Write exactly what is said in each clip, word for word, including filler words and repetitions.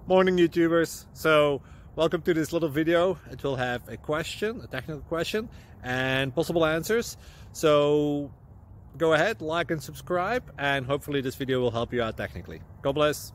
Morning YouTubers. So welcome to this little video. It will have a question, a technical question, and possible answers. So go ahead, like and subscribe, and hopefully this video will help you out technically. God bless.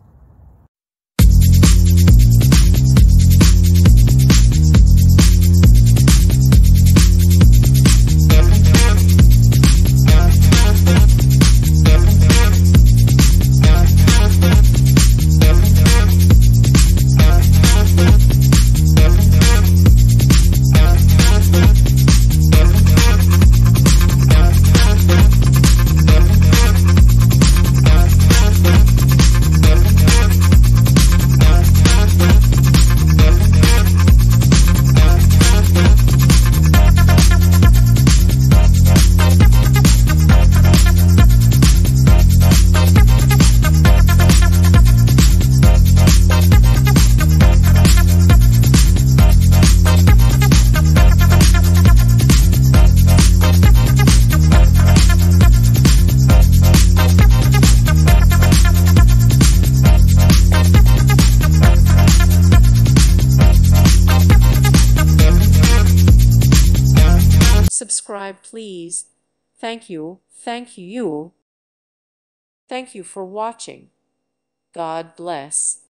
Subscribe, please. Thank you. Thank you. Thank you for watching. God bless.